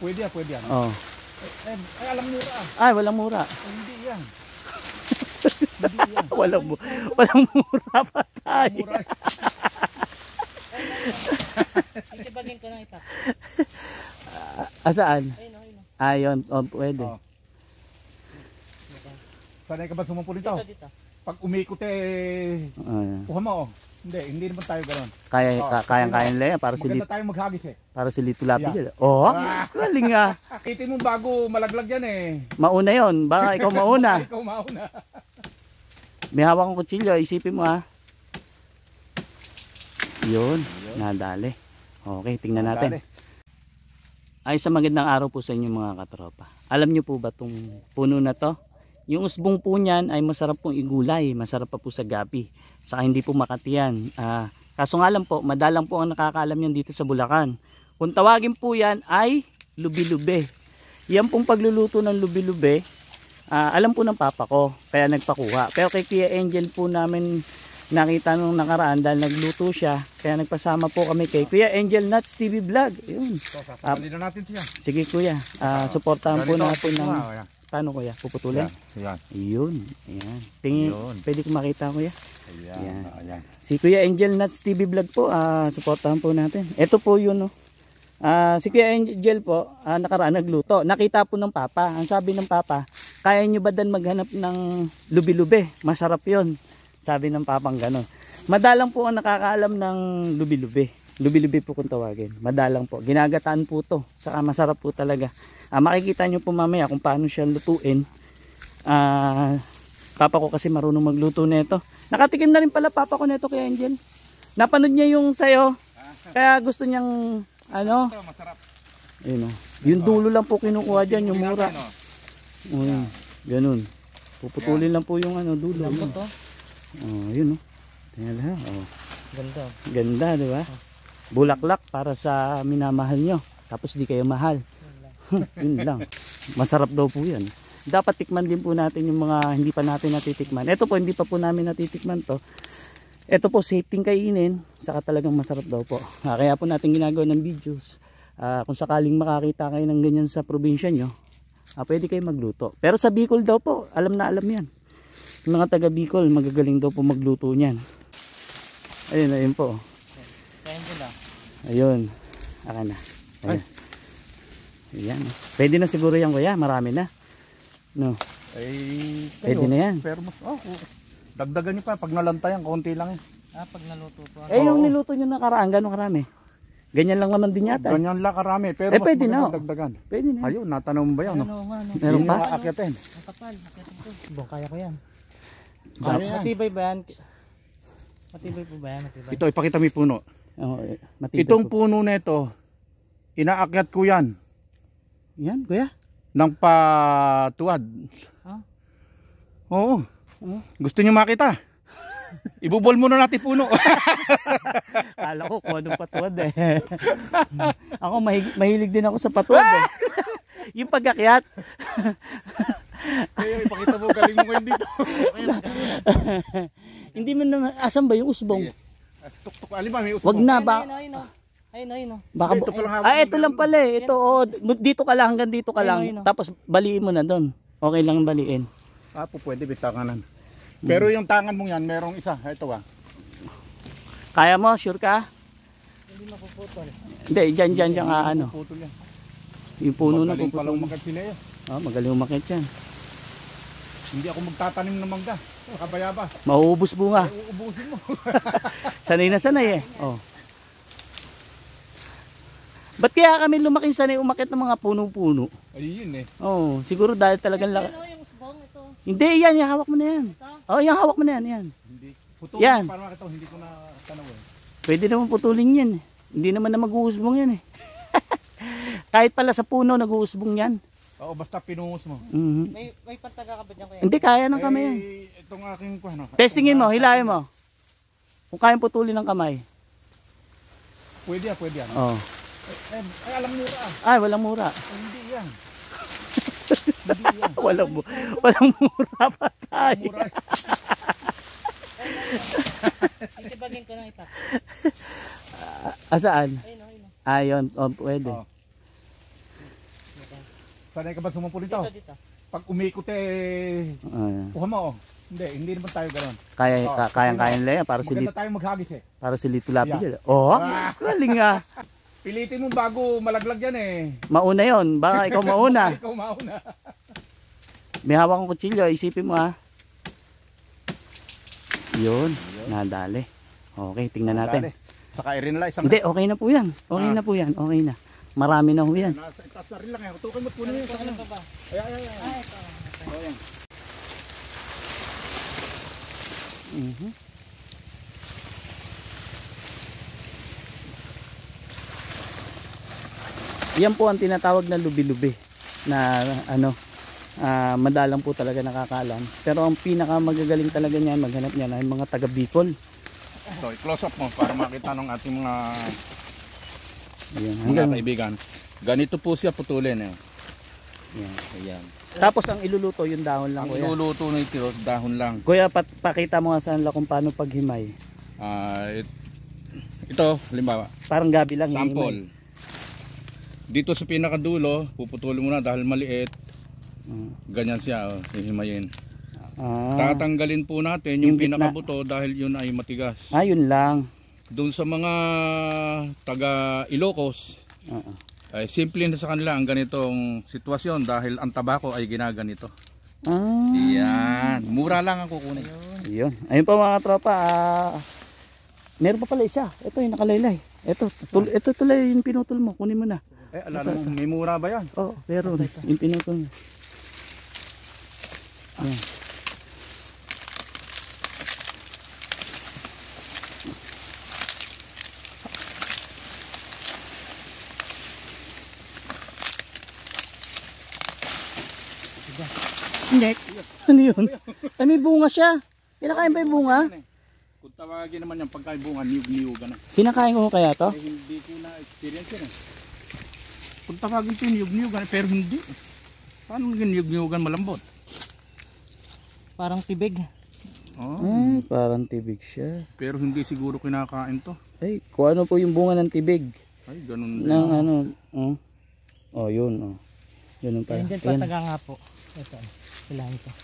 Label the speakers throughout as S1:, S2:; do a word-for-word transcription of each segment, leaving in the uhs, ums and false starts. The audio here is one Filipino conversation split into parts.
S1: Pwede yan, pwede yan.
S2: Oh.
S1: Eh, ay, alam mura ah.
S2: Ay, walang mura.
S1: Eh, hindi yan. Hindi yan.
S2: walang, walang mura pa tayo.
S1: Mura.
S3: Itibagin ko na ito.
S2: Uh, asaan?
S3: Ayun, ayun.
S2: Ayun, oh, pwede.
S1: Oh. Sanay ka ba sumampo dito?
S3: Dito, dito.
S1: Pag umikot eh,
S2: Uh,
S1: kuha mo oh. Hindi, hindi naman tayo gano'n.
S2: kaya,
S1: Oh,
S2: ka, kayang-kayang lang yan. Para si
S1: Maganda
S2: Lito,
S1: tayo maghagis eh.
S2: para si Lito Lapid
S1: Yeah.
S2: yan. Oh,
S1: Ah.
S2: galing nga.
S1: Kitin mo bago malaglag yan eh.
S2: Mauna yon, baka ikaw mauna.
S1: Ikaw mauna.
S2: May hawak kong kutsilyo, isipin mo ha. Yun, nadali. Okay, tingnan natin. Ay sa magandang araw po sa inyo mga katropa. Alam nyo po ba itong puno na to? Yung usbong po niyan ay masarap pong igulay, masarap pa po sa gabi. Saka hindi po makatiyan. Ah, kaso nga lang po, madalang po ang nakakaalam yan dito sa Bulacan. Kung tawagin po yan ay lubi-lube. Yan pong pagluluto ng lubi-lube, ah, alam po ng papa ko, kaya nagpakuha. Pero kay Kuya Angel po namin nakita nung nakaraan dahil nagluto siya, kaya nagpasama po kami kay Kuya Angel Nuts T V Vlog. Yun.
S1: So, sasabalin na natin siya.
S2: Sige kuya, ah, suportahan po
S1: Ganito,
S2: natin ng...
S1: pagkuha, oh,
S2: Paano kuya? Puputulin?
S1: Yan.
S2: Yun. Ayan. Tingin,
S1: Yun.
S2: pwede ko makita kuya.
S1: Ayan.
S2: Yan.
S1: Ayan.
S2: Si Kuya Angel Nuts T V Vlog po, ah, suportahan po natin. Ito po yun, no. Ah, si Kuya Angel po, ah, nakaraan nagluto. Nakita po ng papa. Ang sabi ng papa, kaya nyo ba dan maghanap ng lubi-lubi? Masarap yun. Sabi ng papang gano'n. Madalang po ang nakakaalam ng lubi-lubi. Lubi-lubi po kung tawagin. Madalang po. Ginagataan po to. Saka masarap po talaga. Ah, makikita nyo po mamaya kung paano siya lutuin. Ah, papa ko kasi marunong magluto nito. Nakatikim na rin pala papa ko nito kay Angel. Napanood niya yung sayo. Kaya gusto niyang ano.
S1: Ito, masarap.
S2: Ayun, oh. Yung dulo lang po kinukuha dyan, yung mura.
S1: Natin, oh.
S2: Oh, ganun. Puputulin lang po yung ano, dulo.
S3: Lambot
S2: Yun.
S3: to.
S2: Oh, yun oh. Tingnan lang. Oh.
S3: Ganda.
S2: Ganda, di ba? Bulaklak para sa minamahal nyo. Tapos di kayo mahal. Yun lang. Masarap daw po yan. Dapat tikman din po natin yung mga hindi pa natin natitikman. Ito po, hindi pa po namin natitikman to. Ito po, safety kainin. Saka talagang masarap daw po. Ah, kaya po natin ginagawa ng videos. Ah, kung sakaling makakita kayo ng ganyan sa probinsya nyo, ah, pwede kayo magluto. Pero sa Bicol daw po, alam na alam yan. Yung mga taga Bicol, magagaling daw po magluto niyan. Ayun, ayun po.
S3: Kaya nyo lang.
S2: Ayun. Aka na. Ayun. Ayan. Pwede na siguro yan kuya. Marami na. No.
S1: Ay,
S2: Pwede na yan.
S1: Pero mas, oh, oh. Dagdagan nyo pa. Pag nalantayan, konti lang eh.
S3: Ah, pag naluto po.
S2: Eh yung
S1: Oo.
S2: niluto nyo nakaraan, gano'ng karami? Ganyan lang naman din yata.
S1: Ganyan lang karami. Pero
S2: Eh,
S1: mas
S2: pwede na,
S1: magandang
S2: oh.
S1: dagdagan.
S2: Pwede na.
S1: Ayun, natanong mo ba yan?
S3: Ano,
S1: No?
S3: ano, ano.
S2: Meron
S1: Yun
S2: pa?
S1: yung aakyatin.
S3: Ang kapal. Akyatin ko. Bong, kaya ko yan.
S1: Kaya yan.
S3: Matibay ba yan? Matibay po ba yan? Matibay.
S1: Ito, ipakita mo yung puno.
S2: Oh, eh, matibay
S1: Itong
S2: po.
S1: puno na ito, inaakyat ko yan
S2: Yan kuya.
S1: ng patuwad.
S3: Ha?
S1: Oo.
S2: Oh.
S1: Gusto nyo makita? Ibubol muna natin puno.
S2: Kala ko kung anong patuwad eh. Ako mahilig, mahilig din ako sa patuwad eh. Yung pag-akyat.
S1: Kaya ipakita mo, galing mo ngayon dito.
S2: Hindi mo na, asan ba yung usbong?
S1: Tuk-tuk, alin ba? May usbong.
S2: Wag na ba?
S3: Ayun, ayun, ayun. Ayun, ayun.
S2: Baka
S1: Ito pala hawak
S2: ah,
S1: mo,
S2: ito lang pala eh. Ito oh, dito ka lang hanggang dito ka
S3: Ayun,
S2: lang.
S3: ayun, oh.
S2: Tapos baliin mo na doon. Okay lang baliin.
S1: Ah, po pwede bitanganan. Pero yung tangan mo yan, merong isa. Ito ah.
S2: Kaya mo, sure ka?
S3: Hindi mapuputol.
S2: Hindi, dyan, dyan, dyan, ah, ano.
S1: Putol yan.
S2: Yung puno na
S1: Magaling pala
S2: puputol.
S1: umakyat sila eh.
S2: Oh, magaling umakit yan.
S1: Hindi ako magtatanim ng mangga. Kabayabas.
S2: Mauubos bunga.
S1: Ay, uubusin mo.
S2: Sanay na sanay eh. Oh. Ba't kaya kami lumaking sanay umakit ng mga puno-puno?
S1: Ayun eh.
S2: Oh, siguro dahil talagang laki.
S3: Ano yung usbong ito?
S2: Hindi, yan, yung hawak mo na yan. Oh, yung hawak mo na yan, yan.
S1: Hindi. Putol.
S2: Yan.
S1: Para makita, hindi ko na tanawin.
S2: Pwede naman putulin yan. Hindi naman na mag-uusbong yan eh. Kahit pala sa puno nag-uusbong yan.
S1: Oo, basta pinungos mo.
S2: Mhm.
S3: May may pantaga ka ba dyan kuya?
S2: Hindi, kaya ng kamay yan.
S1: Eh, itong aking ko ano.
S2: Testingin mo, hilahin mo. Kung kayang putulin ng kamay.
S1: Pwede yan, pwede yan.
S2: Oh.
S1: Eh, eh, ay, alam mura ah.
S2: Ay, walang mura.
S1: Eh, hindi yan. Hindi yan.
S2: Walang, mu- walang mura pa tayo.
S1: Mura.
S3: Itibagin ko na ito.
S2: Asaan?
S3: Ayun, ayun.
S2: Ayun, oh, pwede.
S1: Oh. Sanay ka ba sumumpul dito?
S3: Dito, dito.
S1: Pag umikot eh,
S2: Ah,
S1: kuha mo oh. Hindi, hindi naman tayo gano'n.
S2: kaya,
S1: Oh,
S2: ka, kayang-kaya nila yan. Para si
S1: Maganda
S2: Lito,
S1: tayo maghagis eh.
S2: para si Lito Lapid
S1: Yeah.
S2: yan. Oh,
S1: Ah.
S2: galing ah.
S1: Pilitin mo bago malaglag yan eh.
S2: Mauna yon, baka ikaw mauna.
S1: Ikaw mauna.
S2: May hawak kong kutsilyo, isipin mo ah. Yun, nadali. Okay, tingnan natin.
S1: Dali. Saka i-rin lang isang...
S2: Hindi, okay na po yan. Okay
S1: Ah.
S2: na po yan, okay na. Marami na po yan.
S1: Nasa itaas na rin lang eh. Tukan mo po na yun.
S3: Ito, ano pa ba?
S1: Ay, ay, ay.
S3: Ah, ito.
S1: Oh, yan.
S2: Mhm. Yan po ang tinatawag na lubi-lubi na ano, ah, madalang po talaga nakakaalam. Pero ang pinaka magagaling talaga niyan maghanap niya ay mga taga Bicol.
S1: So, i-close up mo para makita ng ating mga
S2: Ayan,
S1: mga
S2: hanggang,
S1: kaibigan. Ganito po siya putulin eh.
S2: ayan.
S1: Ayan.
S2: Tapos ang iluluto yung dahon lang
S1: Ang
S2: kuya.
S1: iluluto nito, dahon lang.
S2: Kuya, pat, pakita mo nga saan la kung paano paghimay.
S1: Ah, it- ito, halimbawa,
S2: Parang gabi lang hihimay.
S1: sample. Dito sa pinakadulo, puputulin mo na dahil maliit.
S2: Mm.
S1: Ganyan siya, oh, hihimayin.
S2: Ah,
S1: Tatanggalin po natin yung,
S2: Yung gitna.
S1: pinakabuto dahil yun ay matigas.
S2: ayun lang.
S1: Doon sa mga taga Ilocos,
S2: Oo.
S1: ay simple na sa kanila ang ganitong sitwasyon dahil ang tabako ay ginaganito.
S2: Ah,
S1: Yan, mura lang ang kukunin.
S2: yun. Ayun po mga tropa. Ah, meron pa pala isa. Ito yung nakalaylay. Ito, tul ito tuloy yung pinutol mo. Kunin mo na.
S1: Eh, alam mo, may mura ba yan?
S2: Oo, oh, meron. Yung pinutol mo. Ayan. Hindi. Ano yun? Ay, may bunga siya. Kinakain ba yung bunga?
S1: Kung tawagin naman yung pagkaibungan, niyog-niyog na.
S2: Kinakain ko kaya to?
S1: Eh, hindi ko na-experience yun eh. Kung tawagin ko yung niyog-niyogan, pero hindi. Paano yung niyog-niyogan malambot?
S3: Parang tibig.
S1: Oh,
S2: Ay, parang tibig siya.
S1: pero hindi siguro kinakain to.
S2: Ay, kung ano po yung bunga ng tibig.
S1: Ay, ganun din.
S2: Ng ano, oh. Oh, yun, oh. Ganun pala.
S3: Ayun din
S2: Ayan.
S3: pataga nga po. Ito. Kailangan ito.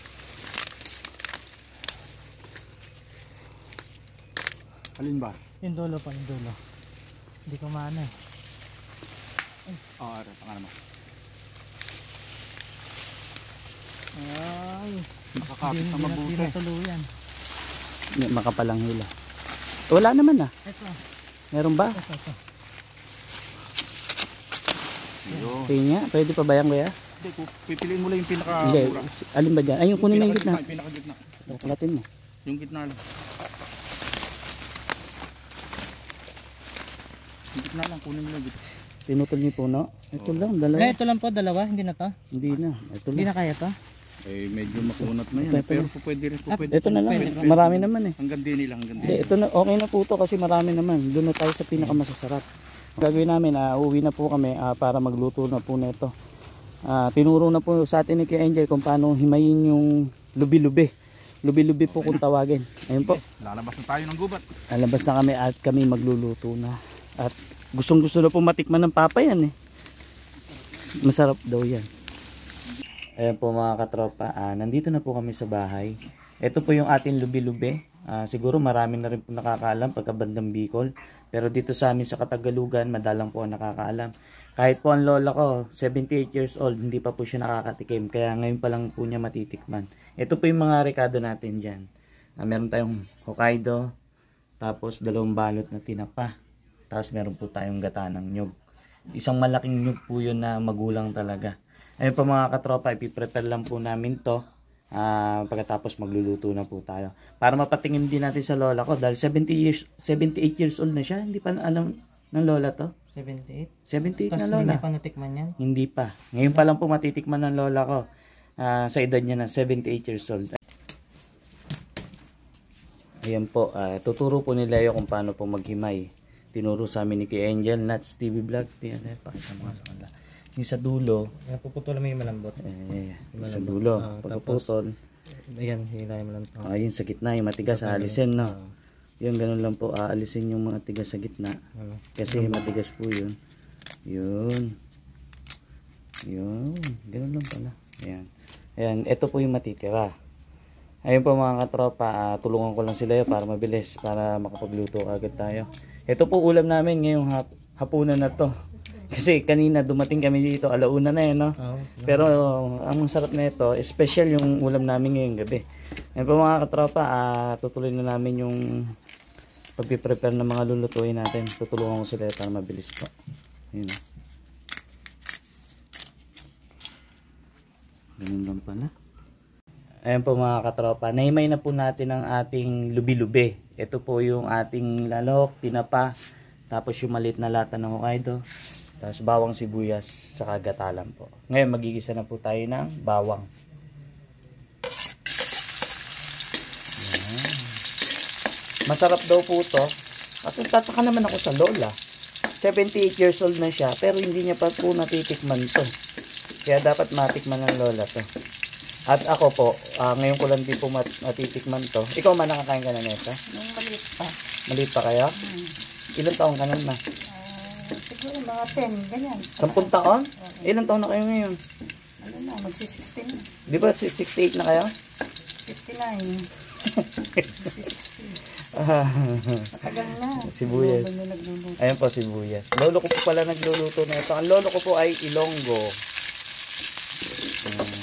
S1: Alin ba?
S3: Yung dulo pa, yung dulo. Hindi ko maano eh.
S1: Oo, oh, ano, pangalan mo.
S3: Ay.
S1: Nakakapit
S3: Hindi
S1: na
S3: na
S1: mabuti.
S3: tinatuluyan.
S2: Hindi, makapalang hila. Wala naman ah.
S3: Ito.
S2: Meron ba?
S3: Ito, ito.
S1: Yun.
S2: Kaya nga, pwede pa ba yan kuya?
S1: Hindi, kung pipiliin mo lang yung
S2: Hindi,
S1: pinaka-mura.
S2: alin ba dyan? Ay, yung kunin mo yung gitna.
S1: Yung pinaka-gitna.
S2: Kulatin mo.
S1: Yung gitna lang. Yung gitna lang, kunin mo lang yung gitna.
S2: Pinutol niyo puno. Ito lang,
S3: Eh,
S2: dalawa.
S3: ito lang po, dalawa. Hindi na to.
S2: Hindi na. Ito
S3: Hindi
S2: lang.
S3: na kaya to.
S1: Eh, medyo makunat na yan.
S2: Ito, ito
S1: Pero
S2: na.
S1: po pwede rin po
S3: Ah,
S1: pwede.
S2: Ito na lang.
S3: Pwede, pwede.
S2: Marami naman eh.
S1: Hanggang din nila, hanggang
S2: Hindi,
S1: din.
S2: ito na, okay na po to kasi marami naman. Doon na tayo sa pinakamasasarap. Ang gagawin namin, ah, uwi na po kami ah, para magluto na po nito. Ah, tinuro na po sa atin ni Kuya Angel kung paano himayin yung lubi-lubi. Lubi-lubi po kung tawagin. Ayun po.
S1: Lalabas na tayo ng gubat.
S2: Alabas na kami at kami magluluto na. At gustong gusto na po matikman ng papa yan eh. Masarap daw yan. Ayan po mga katropa, ah, nandito na po kami sa bahay. Ito po yung ating lubi-lubi. Ah, siguro marami na rin po nakakaalam pagka bandang Bicol. Pero dito sa amin sa Katagalugan, madalang po ang nakakaalam. Kahit po ang lola ko, seventy-eight years old, hindi pa po siya nakakatikim. Kaya ngayon pa lang po niya matitikman. Ito po yung mga rekado natin dyan. Ah, meron tayong Hokkaido, tapos dalawang balot na tinapa. Tapos meron po tayong gata ng nyug. Isang malaking nyug po yun na magulang talaga. Ayun po mga katropa, ipiprepare lang po namin to. Ah, pagkatapos magluluto na po tayo. Para mapatingin din natin sa lola ko dahil seventy years, seventy-eight years old na siya. Hindi pa alam ng lola to.
S3: seventy-eight.
S2: seventy-eight na
S3: Tapos
S2: lola.
S3: hindi pa natikman yan.
S2: Hindi pa. Ngayon pa lang po matitikman ng lola ko. Ah, sa edad niya na seventy-eight years old. Ayan po, ah, tuturo po ni Leo kung paano po maghimay. Tinuro sa amin ni Kuya Angel, Nats T V Vlog. Tingnan natin, pakita mo nga sa kanila. Yung sa dulo,
S3: Puputulan mo yung malambot.
S2: eh, yung sa dulo,
S3: Ah,
S2: pagpuputol.
S3: Ayan, hilahin mo lang to.
S2: Ah, yun sa gitna, yung matigas, aalisin, no? Yung ganun lang po, aalisin yung mga tigas sa gitna. Kasi matigas po yun. Yun. Yun. Ganun lang pala. Ayan. Ayan, ito po yung matitira. Ayun po mga katropa, uh, tulungan ko lang sila para mabilis, para makapagluto agad tayo. Ito po ulam namin ngayong hap hapunan na to. Kasi kanina dumating kami dito, alauna na eh, no?
S3: Oo.
S2: Pero ang sarap na ito, special yung ulam namin ngayong gabi. Ayun po mga katropa, uh, tutuloy na namin yung pag-prepare ng mga lulutuin natin. Tutulungan ko sila para mabilis po. Ayun. Ganun lang pala. Ayan po mga katropa, naimay na po natin ang ating lubi-lubi. Ito po yung ating lalok, tinapa, tapos yung maliit na lata ng Hokkaido, tapos bawang sibuyas sa kagatalan po. Ngayon magigisa na po tayo ng bawang. Ayan. Masarap daw po to. Kasi tataka naman ako sa lola. seventy-eight years old na siya, pero hindi niya pa po natitikman to. Kaya dapat matikman ng lola to. At ako po, uh, ngayon ko lang din po mat matitikman to. Ikaw man nakakain ka na nito?
S4: Nung maliit pa.
S2: Maliit pa kaya?
S4: Hmm.
S2: Ilang taon ka na na?
S4: Uh, siguro mga ten, ganyan.
S2: Sampung taon? Ilang taon na kayo ngayon?
S4: Ano na, magsi-sixteen na.
S2: Di ba sixty-eight na kayo?
S4: fifty-nine. Magsi-sixteen. Matagal na.
S2: Sibuyas.
S4: Lolo na nagluluto.
S2: Ayan po sibuyas. Lolo ko po pala nagluluto na ito. Ang lolo ko po ay Ilonggo. Hmm.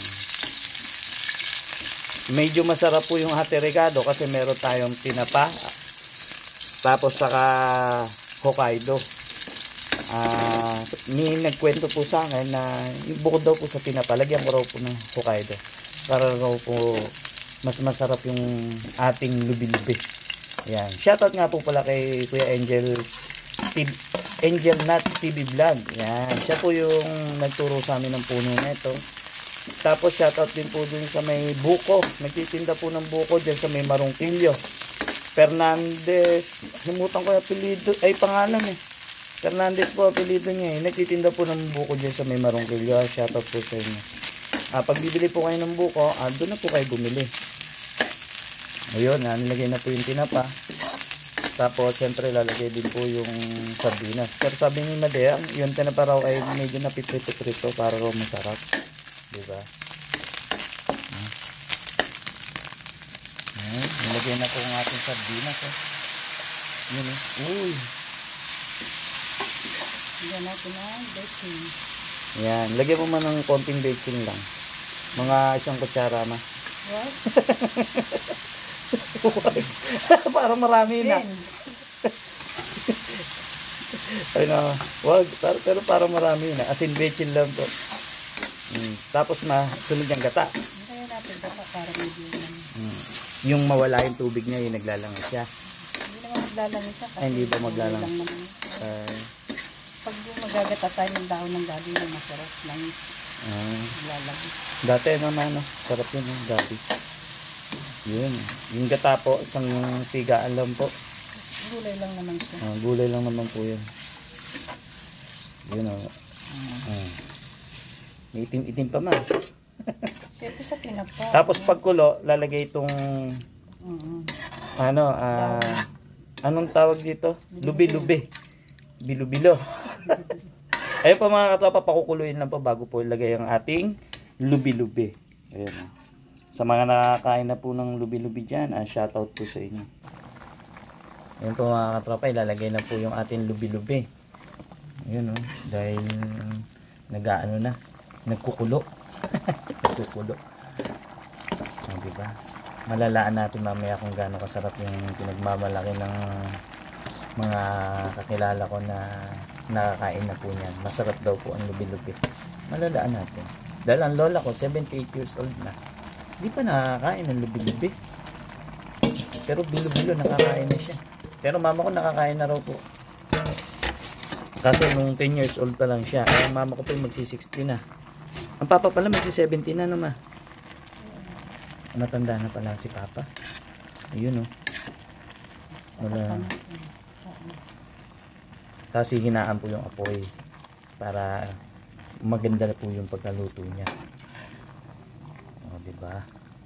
S2: Medyo masarap po yung haterigado kasi meron tayong tinapa. Tapos saka Hokkaido. Ah, uh, may nagkwento po sa akin na bukod daw po sa tinapa, lagyan ko raw po ng Hokkaido. Para raw po mas masarap yung ating lubi-lubi. Yan. Shoutout nga po pala kay Kuya Angel Angel Nuts T V Vlog. Yan. Siya po yung nagturo sa amin ng puno na ito. Tapos shoutout din po dun sa may buko. Nagtitinda po ng buko dyan sa may Marungkilyo. Fernandez. Himutan ko yung apelido. Ay pangalan eh. Fernandez po apelido niya eh. Nagtitinda po ng buko dyan sa may Marungkilyo. Shoutout po sa inyo. Ah, pag bibili po kayo ng buko, ah, doon na po kayo bumili. Ayun, ah, nilagay na po yung tinapa. Tapos, siyempre, lalagay din po yung sardinas. Pero sabi ni Madea, yung tinapa raw ay medyo napiprito-prito para raw masarap. Diba? Ah. Ayan, nilagay na po ang ating sardinas. Eh. Yun eh. Uy!
S4: Hindi natin ang baking.
S2: Ayan, lagyan mo man ng konting baking lang. Mga isang kutsara ma.
S4: What?
S2: Para marami na. Ay na, wag, pero, pero para marami na. As in, baking lang po. Hmm. Tapos masunod yung gata.
S4: Kaya natin baka para medyo naman.
S2: Hmm. Yung mawala yung tubig niya, yung naglalangay siya.
S4: Hindi naman maglalangay siya. Kasi
S2: Ay, hindi ba maglalang?
S4: lang naman.
S2: Uh,
S4: Pag magagata tayo ng dahon ng gabi na masarap, langis.
S2: uh,
S4: Maglalagay.
S2: dati naman, no? Sarap yun, yung gabi. Yun. Yung gata po, isang tigaan lang po.
S4: Gulay lang naman siya.
S2: Uh, gulay lang naman po yun. Yun o. Uh. Uh. Itim-itim pa man.
S4: Siyempre sa tinapa.
S2: Tapos pagkulo, lalagay itong
S4: Mm-hmm.
S2: ano, ah, uh, anong tawag dito? Lubi-lubi. Bilo-bilo. Ayun po mga katropa, pakukuluin lang po bago po ilagay ang ating lubi-lubi. Ayun. Sa mga nakakain na po ng lubi-lubi dyan, ah, shoutout po sa inyo. Ayun po mga katropa, ilalagay na po yung ating lubi-lubi. Ayun o, oh, dahil nag-ano na, nagkukulo. Nagkukulo. Oh, diba? Malalaan natin mamaya kung gaano kasarap yung pinagmamalaki ng mga kakilala ko na nakakain na po niyan. Masarap daw po ang lubi-lubi. Malalaan natin. Dahil ang lola ko, seventy-eight years old na. Hindi pa nakakain ng lubi-lubi. Pero bilo-bilo nakakain na siya. Pero mama ko nakakain na raw po. Kaso nung ten years old pa lang siya. Ay, ang mama ko po magsi-sixty na. Ang papa pala magsi-seventy na naman. Matanda na pala si papa. Ayun o. Oh. Wala. Tapos hihinaan po yung apoy. Para maganda na po yung pagkaluto niya. O, diba?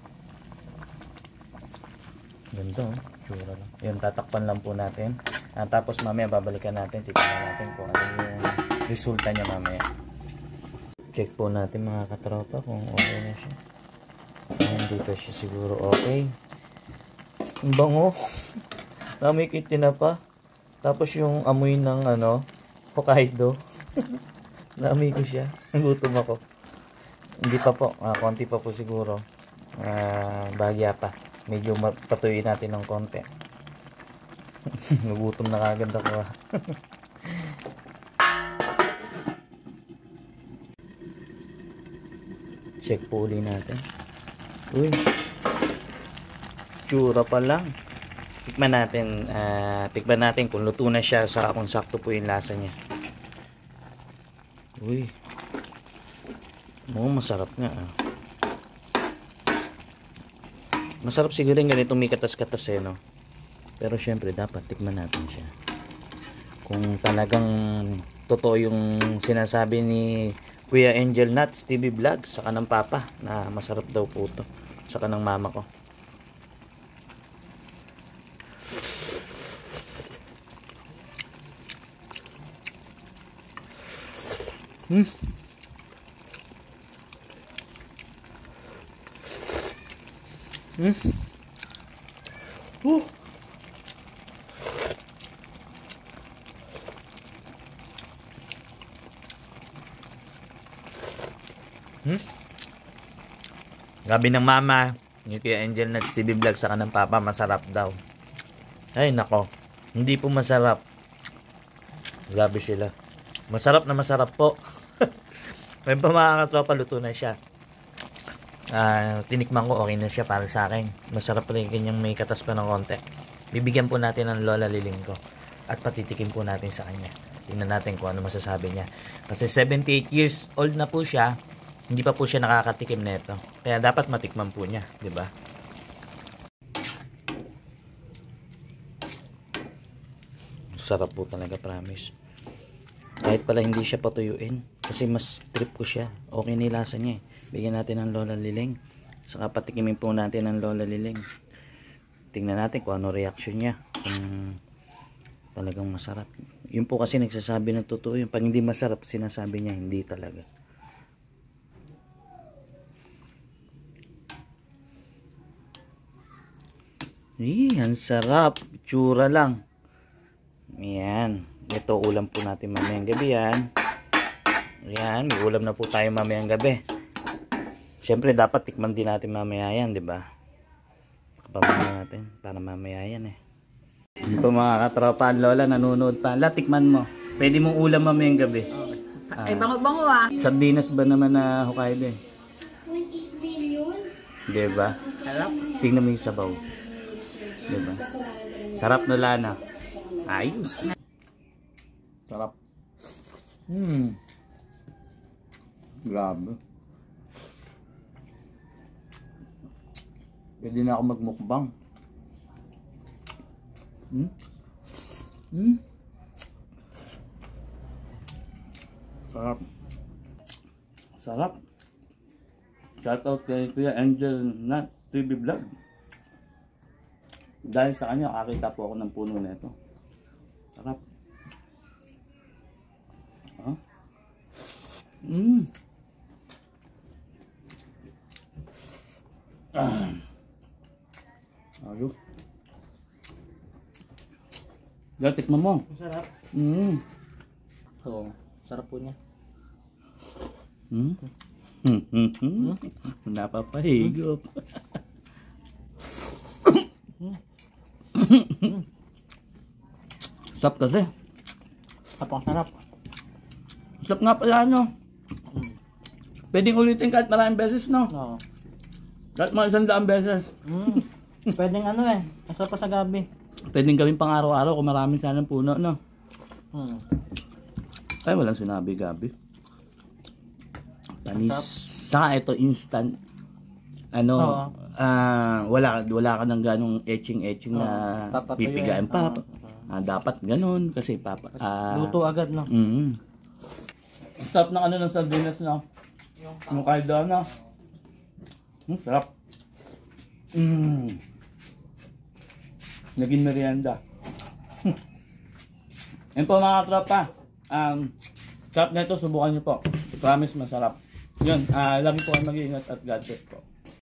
S2: Ganda o. Tsura lang. Yun, tatakpan lang po natin. Ah, tapos mamaya babalikan natin. Titignan natin kung ano yung resulta niya mamaya.
S3: Check po natin mga katropa kung okay na siya. Ay, hindi pa siya siguro okay. Ang bango. Namikit na pa. Tapos yung amoy ng ano, Hokkaido. Naamoy ko siya. Nagutom ako. Hindi pa po. Ah, konti pa po siguro. Ah, bagya pa. Medyo patuloy natin ng konti. Nagutom na kagad ako. Ah. Check po uli natin. Uy. Tsura pa lang. Tikman natin, uh, tikman natin kung luto na siya, saka kung sakto po yung lasa niya. Uy. Oh, masarap nga. Ah. Masarap siguro yung ganito may katas-katas eh, no? Pero syempre dapat tikman natin siya. Kung talagang totoo yung sinasabi ni Kuya Angel Nuts T V Vlog, saka ng papa, na masarap daw po ito. Saka ng mama ko. Hmm. Hmm. Uh. Hmm. Gabi ng mama, ni Kuya Angel Nuts T V Vlog sa kanang papa, masarap daw. Ay nako, hindi po masarap. Grabe sila. Masarap na masarap po. May pa mga katropa, luto na siya. Uh, tinikman ko, okay na siya para sa akin. Masarap pa rin kanyang may katas pa ng konti. Bibigyan po natin ng Lola Liling ko. At patitikim po natin sa kanya. Tingnan natin kung ano masasabi niya. Kasi seventy-eight years old na po siya. Hindi pa po siya nakakatikim nito. Kaya dapat matikman po niya, di ba? Sarap po talaga, promise. Kahit pala hindi siya patuyuin. Kasi mas trip ko siya. Okay na yung lasa niya eh. Bigyan natin ng Lola Liling. Saka patikimin po natin ng Lola Liling. Tingnan natin kung ano reaction niya. Kung talagang masarap. Yun po kasi nagsasabi ng totoo. Yung pag hindi masarap, sinasabi niya hindi talaga. Eh, ang sarap. Tsura lang. Yan. Ito ulam po natin mamayang gabi yan. Yan, may ulam na po tayo mamayang gabi. Siyempre dapat tikman din natin mamaya yan, di ba? Kapamaya natin para mamaya yan eh. Ito mga katropa, Lola nanonood pa. La, tikman mo. Pwede mong ulam mamayang gabi.
S4: Ah, ay, bango-bango ah.
S2: Sardinas ba naman na Hokkaido eh? Di ba?
S4: Sarap.
S2: Tingnan mo yung sabaw. Di ba? Sarap na lana. Ayos. Sarap. Hmm. Grabe. Pwede na ako magmukbang. Hmm? Hmm? Sarap. Sarap. Shoutout kay Kuya Angel Nuts T V Vlog. Dahil sa kanya, kakita po ako ng puno na ito. Sarap. Huh? Mm. Ah. Ayos. Gaya, tikman mo.
S3: Masarap.
S2: Mm.
S3: Oo, sarap po niya.
S2: Hmm? Hmm, hmm, hmm. Napapahigop. Sarap kasi.
S3: Apang sarap.
S2: Sarap nga pala, no? Pwedeng ulitin kahit maraming beses, no?
S3: Oo.
S2: Kahit mga isang daang beses.
S3: Mm. Pwedeng ano eh, kasal pa sa gabi.
S2: Pwedeng gawin pang araw-araw kung maraming sanang puno, no?
S3: Hmm.
S2: Ay, walang sinabi, Gabi. Panis. Saka ito, instant. Ano,
S3: Oo.
S2: ah wala, wala ka ng ganong etching-etching na
S3: Papatuyuin.
S2: pipigain pa.
S3: Oo.
S2: Ah, dapat ganun kasi papa. Ah,
S3: Luto agad, no?
S2: mm. Sarap ng ano ng sardinas, no? Yung kaldo, no? Hmm, sarap. Mm. Naging merienda. Yan po mga tropa. Um, sarap na ito, subukan nyo po. Promise masarap. Yun, ah lagi po kayo mag-iingat at God bless po.